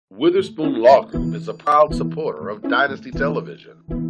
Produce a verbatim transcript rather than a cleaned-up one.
Witherspoon Law Group is a proud supporter of Dynasty Television.